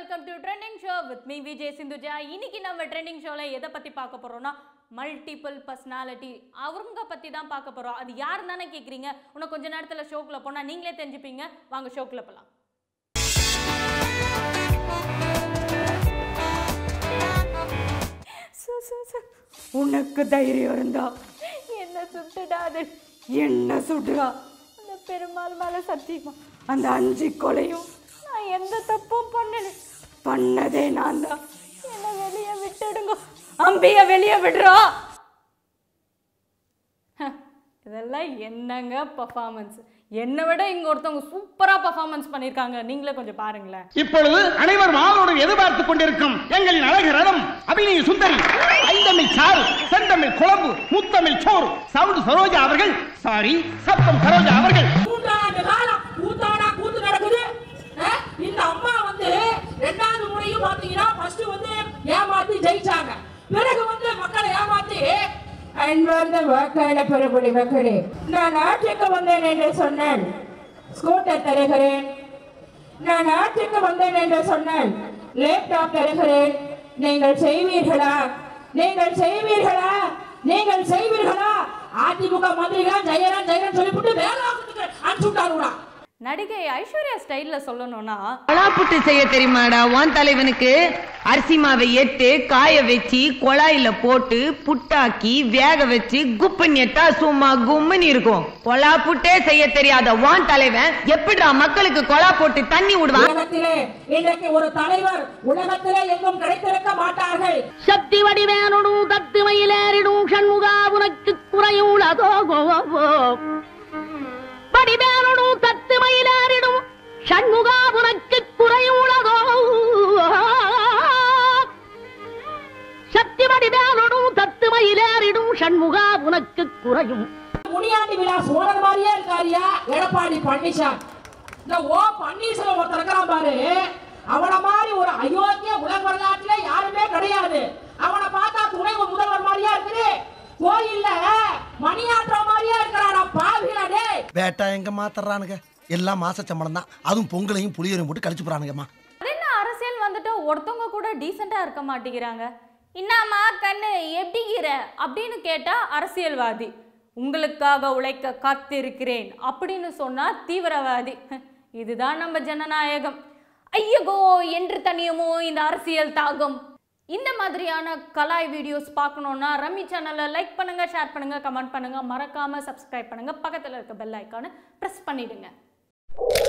welcome to Trending Show with me Vijay Sindhuja. இன்னைக்கு நம்ம trending ஷோல எதை பத்தி பார்க்க போறோம்னா மல்டிபிள் பர்சனாலிட்டி அவங்க பத்தி தான் பார்க்க போறோம். அது யாருன்னு தானே கேக்குறீங்க. இன்னும் கொஞ்ச நேரத்துல ஷோக்குள்ள போனா நீங்களே தெரிஞ்சுப்பீங்க. வாங்க ஷோக்குள்ள போலாம். உனக்கு தைரியம் இருந்தா என்ன சுட்டுடாது, என்ன சுடுறா. அந்த பெருமாள் மேல சத்தியமா அந்த 5 கொலையும் நான் எந்த தப்பும் பண்ணதே நான் தான். என்ன வெளியே விட்டுடுங்க, அம்பிய வெளியே விடுறா. இதெல்லாம் என்னங்க பர்ஃபார்மன்ஸ். என்னை விட இங்க ஒருத்தவங்க சூப்பரா பர்ஃபார்மன்ஸ் பண்ணிருக்காங்க. நீங்களே கொஞ்சம் பாருங்களேன். இப்பொழுது அனைவரும் ஆவலுடன் எதிர்பார்த்துக் கொண்டிருக்கும் எங்களின் அழகு ரதம் அபிநய சுந்தரி, ஐந்தமிழ் சாறு, செந்தமிழ் குழம்பு, முத்தமிழ் சோறு, சவுண்ட் சரோஜா அவர்கள், சாரி சத்தம் சரோஜா அவர்கள். கூத்து நடக்குது. இந்த அம்மா வந்து இரண்டாவது முறையும் பாத்தீங்கன்னா ஃபர்ஸ்ட் வந்து ஏமாத்தி ஜெயிச்சாங்க, பிறகு வந்து மக்களை ஏமாத்தி அன்பார்ந்த வாக்காள பெருபடி மக்களே, நான் ஆட்சிக்கு வந்தேன் என்று சொன்னேன், ஸ்கூட்டர் தருகிறேன். நான் ஆட்சிக்கு வந்தேன் என்று சொன்னேன், லேப்டாப் தருகிறேன். நீங்கள் செய்வீர்களா? நீங்கள் செய்வீர்களா? நீங்கள் செய்வீர்களா? அதிமுக மந்திரிகள் ஜெயரான் ஜெயரான் சொல்லிவிட்டு வேளாண்மைக்கு அனுப்பிச்சுட்டாருடா. நடிகை ஐஸ்வர்யா ஸ்டைல்ல சொல்லணும்னா, கொலாப்புட்டு செய்ய தெரியுமாடா உன் தலைவனுக்கு? அரிசி மாவை எட்டு காய வச்சு கொழாயில போட்டு புட்டாக்கி வேக வச்சு குப்பனிட்டா சும்மா கும்மனி இருக்கும். கொலாப்புட்டே செய்ய தெரியாத உன் தலைவன் எப்படிடா மக்களுக்கு கொலா போட்டு தண்ணி விடுவான்? உலகத்திலே இன்றைக்கு ஒரு தலைவர் உலகத்திலே எங்கும் கிடைத்திருக்க மாட்டார்கள். சக்தி வடிவேனுடும் தத்துமையிலேறிடும் சண்முகா உனக்கு குறையுள்ளதோ வடிவேனுடும் தத்துமையிலேறிடும் சண்முகா உனக்கு குறையுள்ளதோ சக்தி வடிவேனுடும் தத்துமையிலேறிடும் சண்முகா உனக்கு குறையும். முனியாண்டி விழா சோழர் மாதிரியே இருக்காரியா எடப்பாடி பழனிசாமி. இந்த ஓ பன்னீர்செல்வம் ஒருத்தர் இருக்கிறான் பாரு, அவனை மாதிரி ஒரு அயோக்கிய உலக வரலாற்றுல யாருமே கிடையாது. அவனை பார்த்தா துணை முதல்வர் மாதிரியா இருக்குது, கோயில்ல மணியாற்ற மாதிரியா இருக்கிறானா பாவிகளே. பேட்டா எங்க மாத்தறானுங்க, எல்லாம் மாச சம்பளம் தான், அதுவும் பொங்கலையும் புளியரையும் போட்டு கழிச்சு போறானுங்கம்மா. என்ன அரசியல் வந்துட்டு ஒருத்தவங்க கூட டீசெண்டா இருக்க மாட்டேங்கிறாங்க. இன்னாமா கண்ணு எப்படிங்கிற அப்படின்னு கேட்டா அரசியல்வாதி, உங்களுக்காக உழைக்க காத்திருக்கிறேன் அப்படின்னு சொன்னா தீவிரவாதி. இதுதான் நம்ம ஜனநாயகம். ஐயகோ என்று தனியுமோ இந்த அரசியல் தாகம். இந்த மாதிரியான கலாய் வீடியோஸ் பார்க்கணுன்னா ரம்மி சேனலை லைக் பண்ணுங்க, ஷேர் பண்ணுங்க, கமெண்ட் பண்ணுங்க, மறக்காம சப்ஸ்கிரைப் பண்ணுங்க, பக்கத்தில் இருக்க பெல் ஐக்கானை ப்ரெஸ் பண்ணிடுங்க.